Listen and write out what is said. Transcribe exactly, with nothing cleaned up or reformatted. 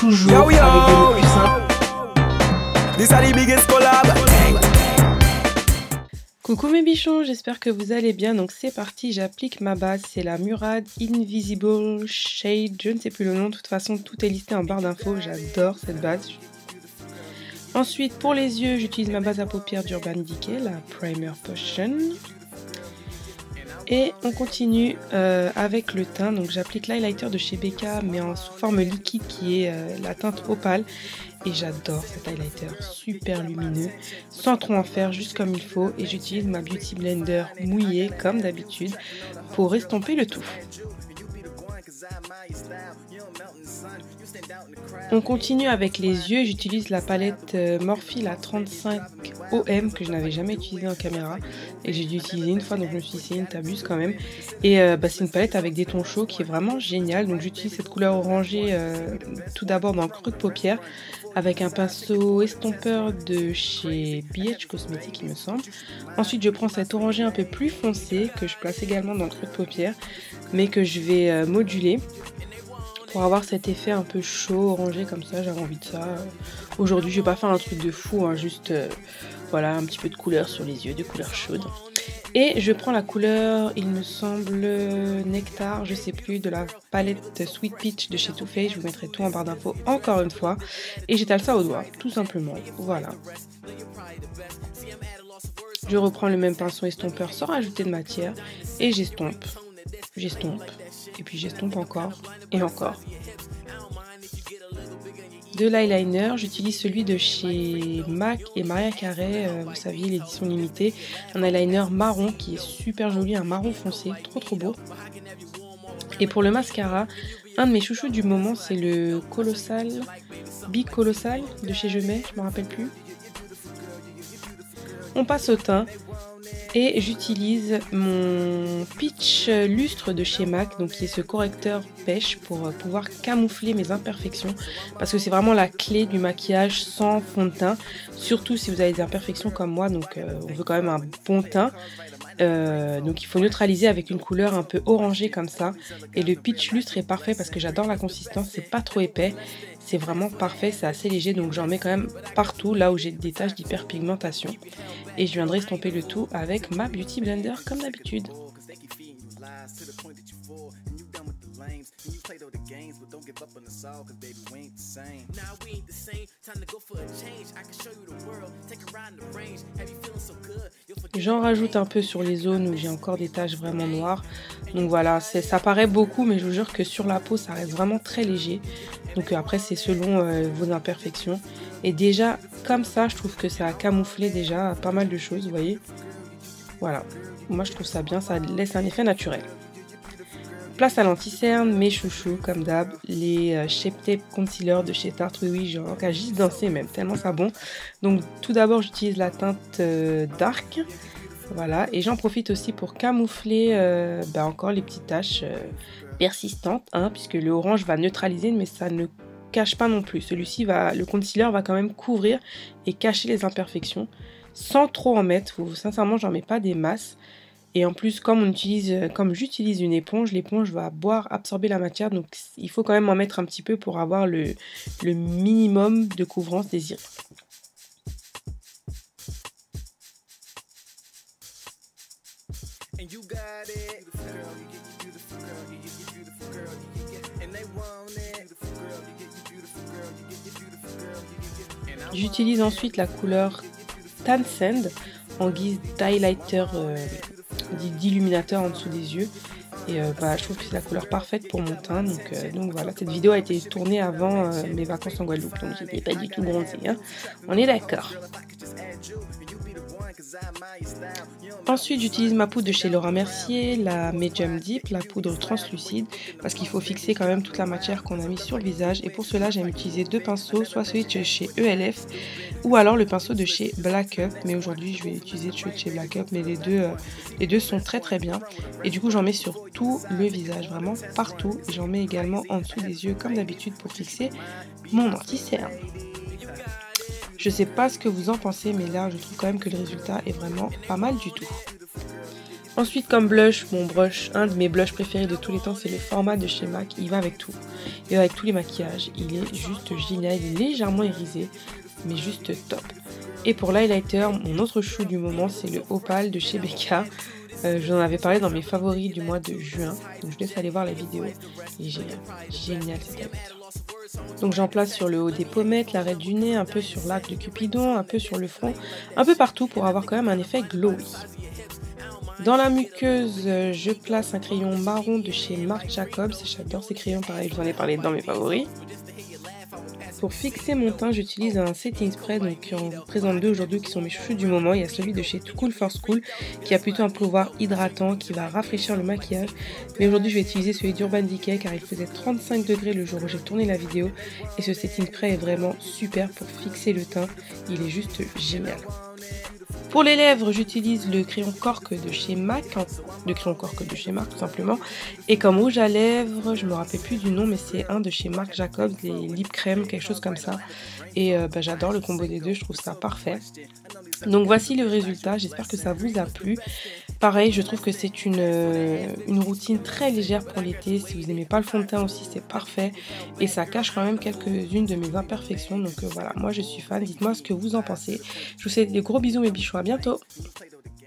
toujours Yo, yo. avec des mots plus simples. These are the biggest collab. Coucou mes bichons, j'espère que vous allez bien. Donc c'est parti, j'applique ma base. C'est la Murad Invisible Shade. Je ne sais plus le nom, de toute façon tout est listé en barre d'infos. J'adore cette base. Ensuite pour les yeux, j'utilise ma base à paupières d'Urban Decay, la Primer Potion. Et on continue euh, avec le teint. Donc j'applique l'highlighter de chez Becca, mais en sous forme liquide qui est euh, la teinte opale. Et j'adore cet highlighter, super lumineux, sans trop en faire, juste comme il faut. Et j'utilise ma Beauty Blender mouillée, comme d'habitude, pour estomper le tout. On continue avec les yeux, j'utilise la palette Morphe la trente-cinq O M que je n'avais jamais utilisée en caméra et j'ai dû utiliser une fois, donc je me suis dit c'est une t'abuse quand même. Et euh, bah, c'est une palette avec des tons chauds qui est vraiment géniale, donc j'utilise cette couleur orangée euh, tout d'abord dans le creux de paupière avec un pinceau estompeur de chez B H Cosmetics il me semble. Ensuite je prends cet orangé un peu plus foncé que je place également dans le creux de paupière mais que je vais euh, moduler pour avoir cet effet un peu chaud, orangé comme ça, j'avais envie de ça. Aujourd'hui, je vais pas faire un truc de fou, hein, juste euh, voilà, un petit peu de couleur sur les yeux, de couleur chaude. Et je prends la couleur, il me semble, Nectar, je sais plus, de la palette Sweet Peach de chez Too Faced. Je vous mettrai tout en barre d'infos encore une fois. Et j'étale ça au doigt, tout simplement. Voilà. Je reprends le même pinceau estompeur sans rajouter de matière et j'estompe. J'estompe. Et puis j'estompe encore et encore. De l'eyeliner, j'utilise celui de chez MAC et Maria Carey, euh, vous saviez l'édition limitée. Un eyeliner marron qui est super joli, un marron foncé, trop trop beau. Et pour le mascara, un de mes chouchous du moment c'est le Colossal, Big Colossal de chez Je Mets, je me rappelle plus. On passe au teint. Et j'utilise mon Peach Lustre de chez MAC, donc qui est ce correcteur pêche pour pouvoir camoufler mes imperfections. Parce que c'est vraiment la clé du maquillage sans fond de teint. Surtout si vous avez des imperfections comme moi, donc euh, on veut quand même un bon teint. Euh, donc il faut neutraliser avec une couleur un peu orangée comme ça. Et le Peach Lustre est parfait parce que j'adore la consistance, c'est pas trop épais. C'est vraiment parfait, c'est assez léger, donc j'en mets quand même partout, là où j'ai des taches d'hyperpigmentation. Et je viendrai estomper le tout avec ma Beauty Blender comme d'habitude. J'en rajoute un peu sur les zones où j'ai encore des taches vraiment noires. Donc voilà, ça paraît beaucoup, mais je vous jure que sur la peau, ça reste vraiment très léger. Donc après, c'est selon euh, vos imperfections. Et déjà, comme ça, je trouve que ça a camouflé déjà pas mal de choses, vous voyez. Voilà, moi je trouve ça bien, ça laisse un effet naturel. Place à l'anti-cerne, mes chouchous, comme d'hab, les euh, Shape Tape Concealer de chez Tarte. Oui, oui, j'ai encore qu'à juste danser même, tellement ça bon. Donc tout d'abord, j'utilise la teinte euh, Dark. Voilà, et j'en profite aussi pour camoufler euh, bah, encore les petites taches euh, persistantes, hein, puisque le orange va neutraliser, mais ça ne cache pas non plus. Celui-ci va, le concealer va quand même couvrir et cacher les imperfections, sans trop en mettre. Faut, sincèrement, j'en mets pas des masses. Et en plus, comme on utilise, comme j'utilise une éponge, l'éponge va boire, absorber la matière, donc il faut quand même en mettre un petit peu pour avoir le, le minimum de couvrance désiré. J'utilise ensuite la couleur Tan Sand en guise d'highlighter, euh, d'illuminateur en dessous des yeux. Et euh, bah, je trouve que c'est la couleur parfaite pour mon teint. Donc, euh, donc voilà, cette vidéo a été tournée avant euh, mes vacances en Guadeloupe. Donc j'étais pas du tout bronzée, hein. On est d'accord. Ensuite, j'utilise ma poudre de chez Laura Mercier, la Medium Deep, la poudre translucide, parce qu'il faut fixer quand même toute la matière qu'on a mis sur le visage. Et pour cela, j'aime utiliser deux pinceaux, soit celui de chez E L F, ou alors le pinceau de chez Black Up. Mais aujourd'hui, je vais utiliser celui de chez Black Up, mais les deux, euh, les deux sont très très bien. Et du coup, j'en mets sur tout le visage, vraiment partout. J'en mets également en dessous des yeux, comme d'habitude, pour fixer mon anti-cerne. Je sais pas ce que vous en pensez, mais là, je trouve quand même que le résultat est vraiment pas mal du tout. Ensuite, comme blush, mon brush, un de mes blushs préférés de tous les temps, c'est le format de chez MAC. Il va avec tout. Il va avec tous les maquillages. Il est juste génial. Il est légèrement irisé, mais juste top. Et pour l'highlighter, mon autre chou du moment, c'est le Opal de chez Becca. Euh, J'en avais parlé dans mes favoris du mois de juin. Donc je laisse aller voir la vidéo. Il est génial. Génial cet highlighter. Donc j'en place sur le haut des pommettes, l'arrêt du nez, un peu sur l'arc de Cupidon, un peu sur le front, un peu partout pour avoir quand même un effet glowy. Dans la muqueuse, je place un crayon marron de chez Marc Jacobs. J'adore ces crayons, pareil, je vous en ai parlé dans mes favoris. Pour fixer mon teint, j'utilise un setting spray, donc on vous présente deux aujourd'hui qui sont mes chouchous du moment. Il y a celui de chez Too Cool for School qui a plutôt un pouvoir hydratant qui va rafraîchir le maquillage. Mais aujourd'hui, je vais utiliser celui d'Urban Decay car il faisait trente-cinq degrés le jour où j'ai tourné la vidéo. Et ce setting spray est vraiment super pour fixer le teint. Il est juste génial. Pour les lèvres, j'utilise le crayon cork de chez MAC, le crayon cork de chez MAC tout simplement. Et comme rouge à lèvres, je me rappelle plus du nom, mais c'est un de chez Marc Jacobs, les lip crème, quelque chose comme ça. Et euh, bah, j'adore le combo des deux, je trouve ça parfait. Donc voici le résultat, j'espère que ça vous a plu. Pareil, je trouve que c'est une, euh, une routine très légère pour l'été. Si vous n'aimez pas le fond de teint aussi, c'est parfait. Et ça cache quand même quelques-unes de mes imperfections. Donc euh, voilà, moi je suis fan. Dites-moi ce que vous en pensez. Je vous souhaite des gros bisous mes bichous, à bientôt.